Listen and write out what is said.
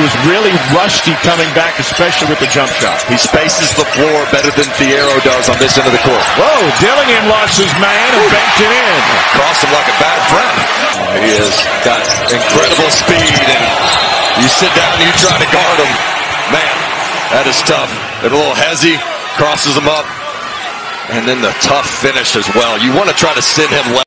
was really rusty coming back, especially with the jump shot. He spaces the floor better than Fierro does on this end of the court. Whoa, Dillingham lost his man and banked it in. Crossed him like a bad friend. He has got incredible speed, and you sit down and you try to guard him. Man, that is tough. A little hezzy, crosses him up, and then the tough finish as well. You want to try to send him left.